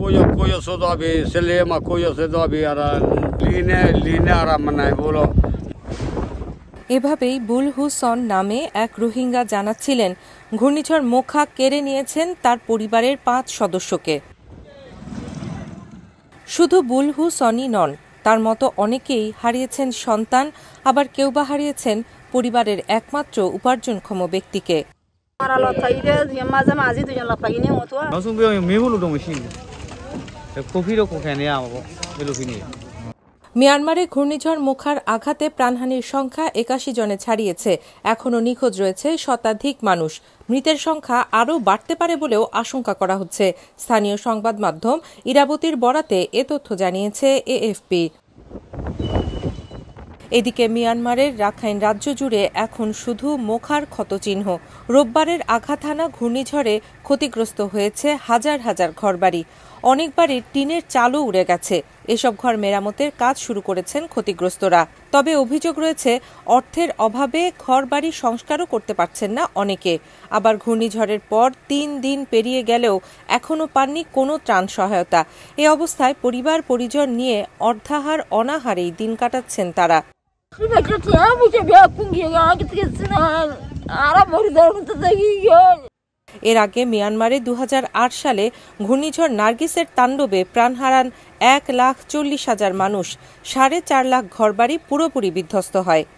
Kuyo sodabi, selema kuyo sodabi ara line ara manai bolo. এভাবেই বুলহুসন নামে এক রোহিঙ্গা জানাচ্ছিলেন ঘূর্ণিঝড় মোখা কেড়ে নিয়েছেন তার পরিবারের 5 সদস্যকে। শুধু বুলহুসনই নন, তার মতো অনেকেই হারিয়েছেন সন্তান, আবার কেউ বা হারিয়েছেন পরিবারের একমাত্র উপার্জনক্ষম ব্যক্তিকে। মিয়ানমারে ঘূর্ণিঝড় মোখার আঘাতে প্রাণহানির সংখ্যা 81 জনে ছাড়িয়েছে। এখনও নিখোঁজ রয়েছে শতাধিক মানুষ। মৃতের সংখ্যা আরও বাড়তে পারে বলেও আশঙ্কা করা হচ্ছে। স্থানীয় সংবাদ মাধ্যম ইরাবতীর বরাতে এ তথ্য জানিয়েছে এএফপি। এদিকে মিয়ানমারের রাখাইন রাজ্য জুড়ে এখন শুধু মোখার ক্ষতচিহ্ন। রোববারের আঘাত হানা ঘূর্ণিঝড়ে ক্ষতিগ্রস্ত হয়েছে হাজার হাজার ঘরবাড়ি। অনেক বাড়ির টিনের চালও উড়ে গেছে। এসব ঘর মেরামতের কাজ শুরু করেছেন ক্ষতিগ্রস্তরা। তবে অভিযোগ রয়েছে অর্থের অভাবে ঘরবাড়ি সংস্কারও করতে পারছেন না অনেকে। আবার ঘূর্ণিঝড়ের পর 3 দিন পেরিয়ে গেলেও এখনও পাননি কোনো ত্রাণ সহায়তা। এ অবস্থায় পরিবার পরিজন নিয়ে অর্ধাহার অনাহারেই দিন কাটাচ্ছেন তারা। এর আগে মিয়ানমারে 2008 সালে ঘূর্ণিঝড় নার্গিসের তাণ্ডবে প্রাণ হারান 1,40,000 মানুষ। 4.5 লাখ ঘরবাড়ি পুরোপুরি বিধ্বস্ত হয়।